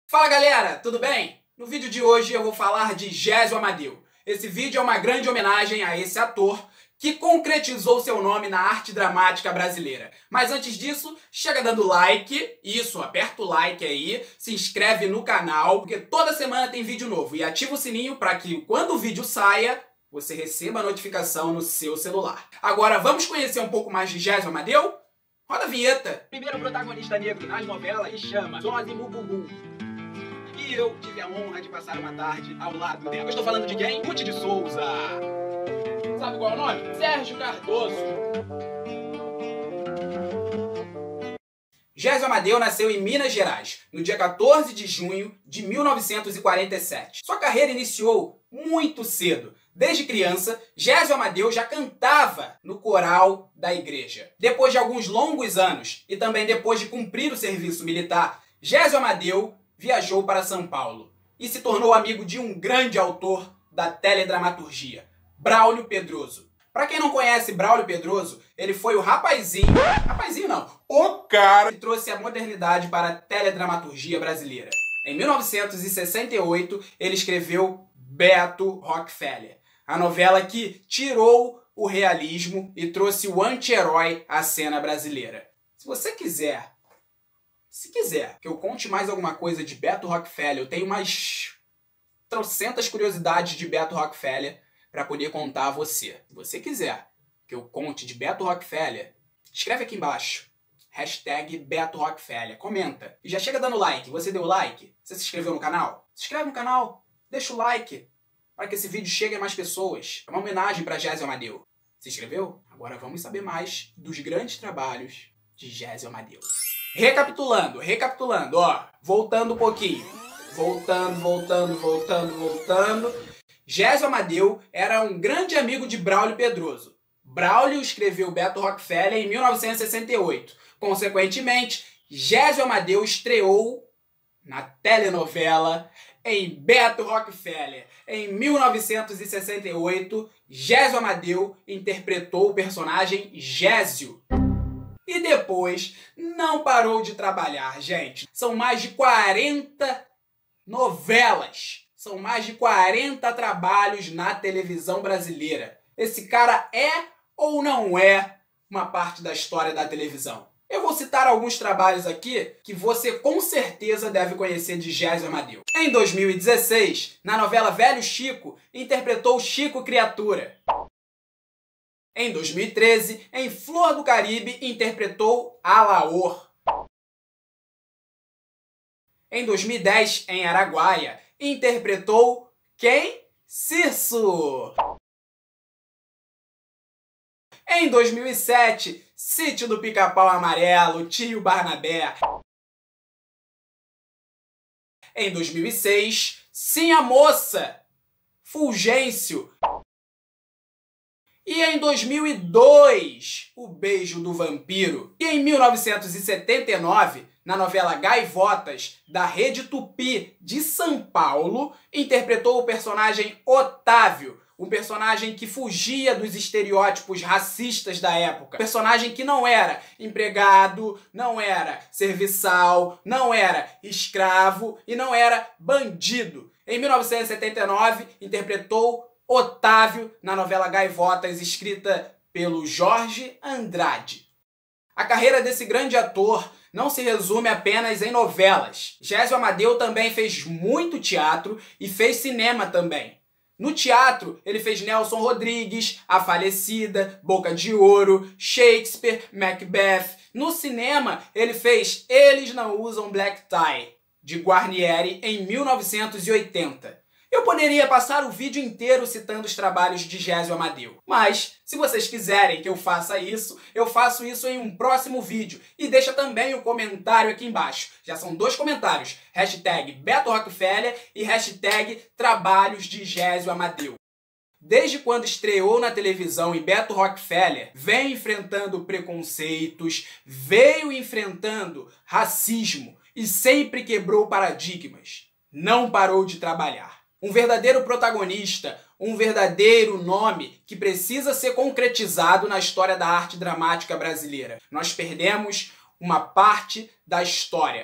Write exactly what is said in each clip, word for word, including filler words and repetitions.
Fala galera, tudo bem? No vídeo de hoje eu vou falar de Gésio Amadeu. Esse vídeo é uma grande homenagem a esse ator que concretizou seu nome na arte dramática brasileira. Mas antes disso, chega dando like, isso, aperta o like aí, se inscreve no canal, porque toda semana tem vídeo novo. E ativa o sininho para que quando o vídeo saia, você receba a notificação no seu celular. Agora vamos conhecer um pouco mais de Gésio Amadeu? Roda a vinheta! Primeiro protagonista negro nas novelas se chama Zózimo Bubu. E eu tive a honra de passar uma tarde ao lado dela. Eu estou falando de quem? Ruth de Souza. Sabe qual é o nome? Sérgio Cardoso. Gésio Amadeu nasceu em Minas Gerais, no dia quatorze de junho de mil novecentos e quarenta e sete. Sua carreira iniciou muito cedo. Desde criança, Gésio Amadeu já cantava no coral da igreja. Depois de alguns longos anos, e também depois de cumprir o serviço militar, Gésio Amadeu viajou para São Paulo e se tornou amigo de um grande autor da teledramaturgia, Braulio Pedroso. Para quem não conhece Braulio Pedroso, ele foi o rapazinho, rapazinho não, o cara que trouxe a modernidade para a teledramaturgia brasileira. Em mil novecentos e sessenta e oito, ele escreveu Beto Rockefeller, a novela que tirou o realismo e trouxe o anti-herói à cena brasileira. Se você quiser, se quiser que eu conte mais alguma coisa de Beto Rockefeller, eu tenho umas trocentas curiosidades de Beto Rockefeller para poder contar a você. Se você quiser que eu conte de Beto Rockefeller, escreve aqui embaixo. Hashtag Beto Rockefeller. Comenta. E já chega dando like. Você deu like? Você se inscreveu no canal? Se inscreve no canal. Deixa o like para que esse vídeo chegue a mais pessoas. É uma homenagem para Gésio Amadeu. Se inscreveu? Agora vamos saber mais dos grandes trabalhos de Gésio Amadeu. Recapitulando, recapitulando, ó. Voltando um pouquinho. Voltando, voltando, voltando, voltando. Gésio Amadeu era um grande amigo de Braulio Pedroso. Braulio escreveu Beto Rockefeller em mil novecentos e sessenta e oito. Consequentemente, Gésio Amadeu estreou na telenovela em Beto Rockefeller. Em mil novecentos e sessenta e oito, Gésio Amadeu interpretou o personagem Gésio. E depois não parou de trabalhar, gente. São mais de quarenta novelas. São mais de quarenta trabalhos na televisão brasileira. Esse cara é ou não é uma parte da história da televisão? Eu vou citar alguns trabalhos aqui que você com certeza deve conhecer de Gésio Amadeu. Em dois mil e dezesseis, na novela Velho Chico, interpretou Chico Criatura. Em dois mil e treze, em Flor do Caribe, interpretou Alaor. Em dois mil e dez, em Araguaia, interpretou quem? Cirso! Em dois mil e sete, Sítio do Pica-Pau Amarelo, Tio Barnabé. Em dois mil e seis, Sim a Moça, Fulgêncio. E em dois mil e dois, O Beijo do Vampiro. E em mil novecentos e setenta e nove, na novela Gaivotas, da Rede Tupi de São Paulo, interpretou o personagem Otávio, um personagem que fugia dos estereótipos racistas da época. Personagem que não era empregado, não era serviçal, não era escravo e não era bandido. Em mil novecentos e setenta e nove, interpretou Otávio na novela Gaivotas, escrita pelo Jorge Andrade. A carreira desse grande ator não se resume apenas em novelas. Gésio Amadeu também fez muito teatro e fez cinema também. No teatro, ele fez Nelson Rodrigues, A Falecida, Boca de Ouro, Shakespeare, Macbeth. No cinema, ele fez Eles Não Usam Black Tie, de Guarnieri, em mil novecentos e oitenta. Eu poderia passar o vídeo inteiro citando os trabalhos de Gésio Amadeu. Mas, se vocês quiserem que eu faça isso, eu faço isso em um próximo vídeo. E deixa também o comentário aqui embaixo. Já são dois comentários. Hashtag Beto Rockefeller e hashtag Trabalhos de Gésio Amadeu. Desde quando estreou na televisão em Beto Rockefeller, vem enfrentando preconceitos, veio enfrentando racismo e sempre quebrou paradigmas. Não parou de trabalhar. Um verdadeiro protagonista, um verdadeiro nome que precisa ser concretizado na história da arte dramática brasileira. Nós perdemos uma parte da história.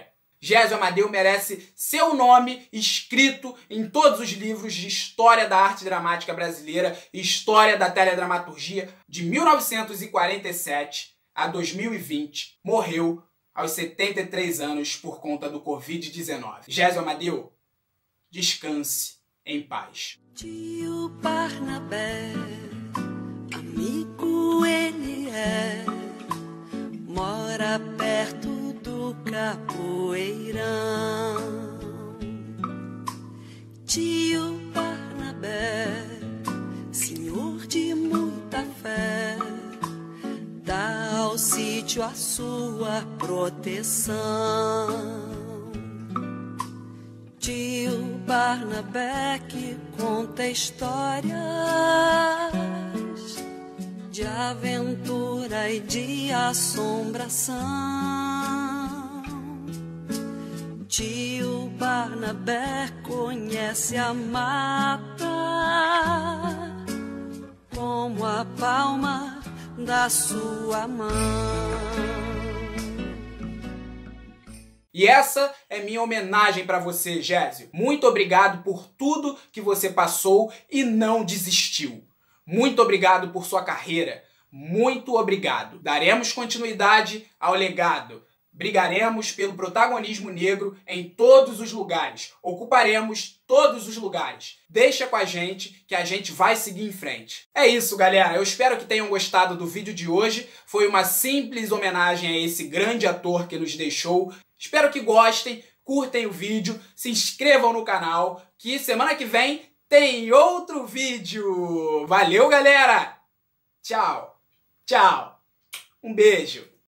Gésio Amadeu merece seu nome escrito em todos os livros de história da arte dramática brasileira e história da teledramaturgia. De mil novecentos e quarenta e sete a dois mil e vinte, morreu aos setenta e três anos por conta do covid dezenove. Gésio Amadeu, descanse em paz. Tio Barnabé, amigo ele é, mora perto do Capoeirão. Tio Barnabé, senhor de muita fé, dá ao sítio a sua proteção. Tio Barnabé que conta histórias de aventura e de assombração. Tio Barnabé conhece a mata como a palma da sua mão. E essa é minha homenagem para você, Gésio. Muito obrigado por tudo que você passou e não desistiu. Muito obrigado por sua carreira. Muito obrigado. Daremos continuidade ao legado. Brigaremos pelo protagonismo negro em todos os lugares. Ocuparemos todos os lugares. Deixa com a gente que a gente vai seguir em frente. É isso, galera. Eu espero que tenham gostado do vídeo de hoje. Foi uma simples homenagem a esse grande ator que nos deixou. Espero que gostem, curtem o vídeo, se inscrevam no canal, que semana que vem tem outro vídeo. Valeu, galera! Tchau! Tchau! Um beijo!